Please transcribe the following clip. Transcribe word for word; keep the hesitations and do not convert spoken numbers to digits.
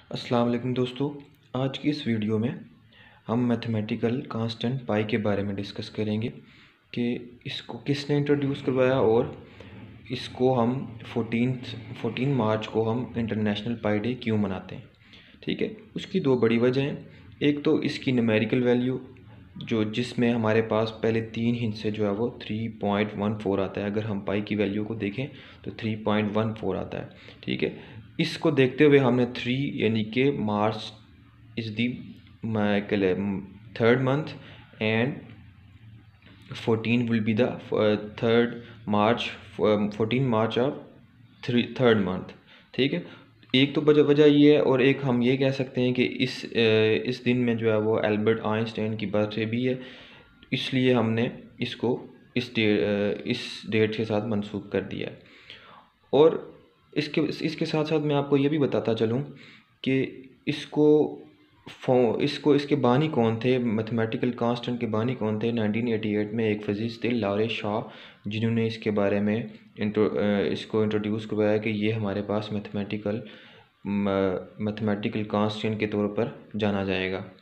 अस्सलाम वालेकुम दोस्तों। आज की इस वीडियो में हम मैथमेटिकल कांस्टेंट पाई के बारे में डिस्कस करेंगे कि इसको किसने इंट्रोड्यूस करवाया और इसको हम फोर्टीन्थ फोर्टीन मार्च को हम इंटरनेशनल पाई डे क्यों मनाते हैं। ठीक है, उसकी दो बड़ी वजह हैं। एक तो इसकी न्यूमेरिकल वैल्यू जो जिसमें हमारे पास पहले तीन हिस्से जो है वो थ्री पॉइंट वन फोर आता है। अगर हम पाई की वैल्यू को देखें तो थ्री पॉइंट वन फोर आता है। ठीक है, इसको देखते हुए हमने थ्री यानी कि March is the third month and fourteen will be the third March fourteen March of three third month. ठीक है, एक तो वजह वजह ये है और एक हम ये कह सकते हैं कि इस इस दिन में जो है वो एल्बर्ट आइंस्टाइन की बर्थडे भी है, इसलिए हमने इसको इस डे इस डेट के साथ मंसूब कर दिया है। और इसके इसके साथ साथ मैं आपको ये भी बताता चलूँ कि इसको फो इसको इसके बानी कौन थे, मैथमेटिकल कांस्टेंट के बानी कौन थे। नाइनटीन एटी एट में एक फिज़िस्ट थे लॉरेंस शाह, जिन्होंने इसके बारे में इंट्रो इसको इंट्रोड्यूस करवाया कि ये हमारे पास मैथमेटिकल मैथमेटिकल कांस्टेंट के तौर पर जाना जाएगा।